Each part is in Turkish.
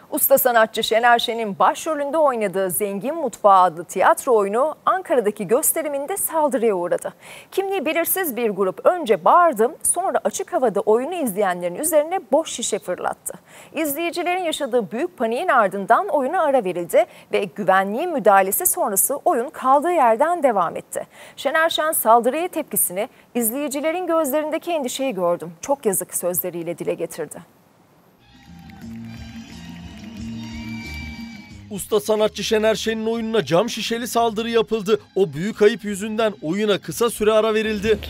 Usta sanatçı Şener Şen'in başrolünde oynadığı Zengin Mutfağı adlı tiyatro oyunu Ankara'daki gösteriminde saldırıya uğradı. Kimliği belirsiz bir grup önce bağırdı, sonra açık havada oyunu izleyenlerin üzerine boş şişe fırlattı. İzleyicilerin yaşadığı büyük paniğin ardından oyuna ara verildi ve güvenliğin müdahalesi sonrası oyun kaldığı yerden devam etti. Şener Şen saldırıya tepkisini izleyicilerin gözlerindeki endişeyi gördüm, çok yazık sözleriyle dile getirdi. Usta sanatçı Şener Şen'in oyununa cam şişeli saldırı yapıldı. O büyük ayıp yüzünden oyuna kısa süre ara verildi.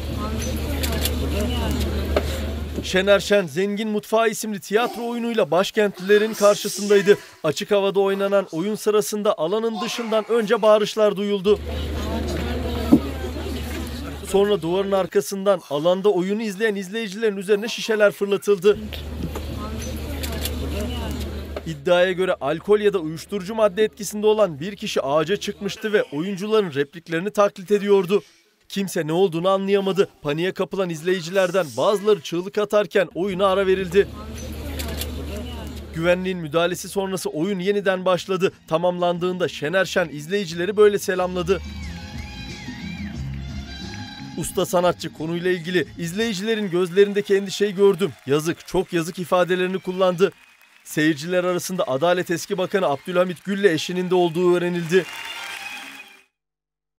Şener Şen, Zengin Mutfağı isimli tiyatro oyunuyla başkentlilerin karşısındaydı. Açık havada oynanan oyun sırasında alanın dışından önce bağırışlar duyuldu. Sonra duvarın arkasından alanda oyunu izleyen izleyicilerin üzerine şişeler fırlatıldı. İddiaya göre alkol ya da uyuşturucu madde etkisinde olan bir kişi ağaca çıkmıştı ve oyuncuların repliklerini taklit ediyordu. Kimse ne olduğunu anlayamadı. Paniğe kapılan izleyicilerden bazıları çığlık atarken oyuna ara verildi. Güvenliğin müdahalesi sonrası oyun yeniden başladı. Tamamlandığında Şener Şen izleyicileri böyle selamladı. Usta sanatçı konuyla ilgili izleyicilerin gözlerindeki endişeyi gördüm. Yazık, çok yazık ifadelerini kullandı. Seyirciler arasında Adalet Eski Bakanı Abdülhamit Gül'le eşinin de olduğu öğrenildi.